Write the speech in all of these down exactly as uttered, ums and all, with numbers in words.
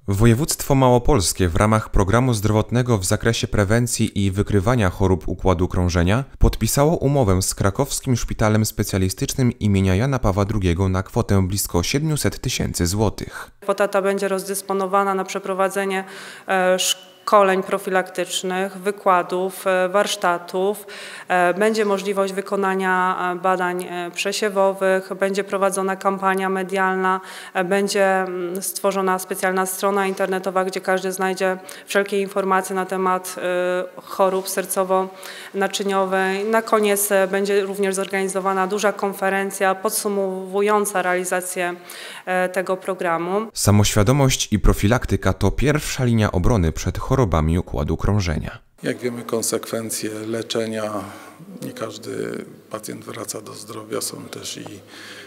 Województwo małopolskie w ramach programu zdrowotnego w zakresie prewencji i wykrywania chorób układu krążenia podpisało umowę z krakowskim szpitalem specjalistycznym imienia Jana Pawła drugiego na kwotę blisko siedmiuset tysięcy złotych. Kwota ta będzie rozdysponowana na przeprowadzenie szkoleń. szkoleń profilaktycznych, wykładów, warsztatów. Będzie możliwość wykonania badań przesiewowych, będzie prowadzona kampania medialna, będzie stworzona specjalna strona internetowa, gdzie każdy znajdzie wszelkie informacje na temat chorób sercowo-naczyniowej. Na koniec będzie również zorganizowana duża konferencja podsumowująca realizację tego programu. Samoświadomość i profilaktyka to pierwsza linia obrony przed chorobami chorobami układu krążenia. Jak wiemy, konsekwencje leczenia, nie każdy pacjent wraca do zdrowia, są też i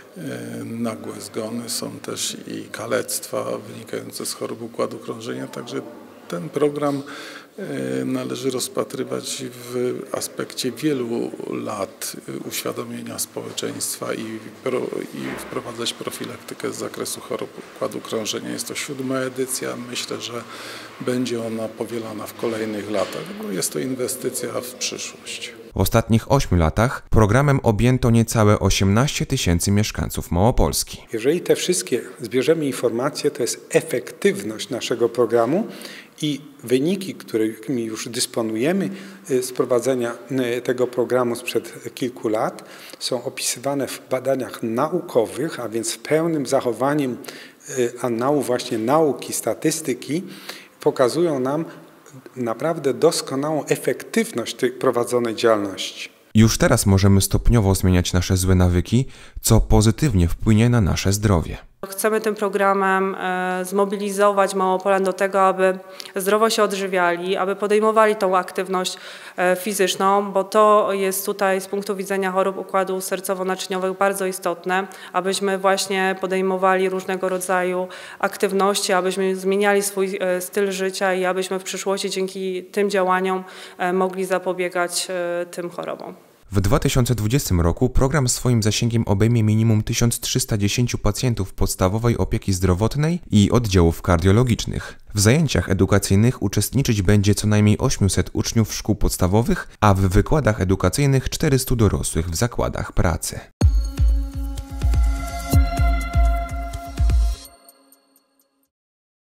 nagłe zgony, są też i kalectwa wynikające z chorób układu krążenia, także ten program należy rozpatrywać w aspekcie wielu lat uświadomienia społeczeństwa i, pro, i wprowadzać profilaktykę z zakresu chorób układu krążenia. Jest to siódma edycja. Myślę, że będzie ona powielana w kolejnych latach, bo jest to inwestycja w przyszłość. W ostatnich ośmiu latach programem objęto niecałe osiemnaście tysięcy mieszkańców Małopolski. Jeżeli te wszystkie zbierzemy informacje, to jest efektywność naszego programu i wyniki, którymi już dysponujemy z prowadzenia tego programu sprzed kilku lat, są opisywane w badaniach naukowych, a więc w pełnym zachowaniem anału właśnie nauki, statystyki, pokazują nam naprawdę doskonałą efektywność tej prowadzonej działalności. Już teraz możemy stopniowo zmieniać nasze złe nawyki, co pozytywnie wpłynie na nasze zdrowie. Chcemy tym programem zmobilizować Małopolan do tego, aby zdrowo się odżywiali, aby podejmowali tą aktywność fizyczną, bo to jest tutaj z punktu widzenia chorób układu sercowo-naczyniowych bardzo istotne, abyśmy właśnie podejmowali różnego rodzaju aktywności, abyśmy zmieniali swój styl życia i abyśmy w przyszłości dzięki tym działaniom mogli zapobiegać tym chorobom. W dwa tysiące dwudziestym roku program swoim zasięgiem obejmie minimum tysiąc trzysta dziesięć pacjentów podstawowej opieki zdrowotnej i oddziałów kardiologicznych. W zajęciach edukacyjnych uczestniczyć będzie co najmniej osiemset uczniów szkół podstawowych, a w wykładach edukacyjnych czterystu dorosłych w zakładach pracy.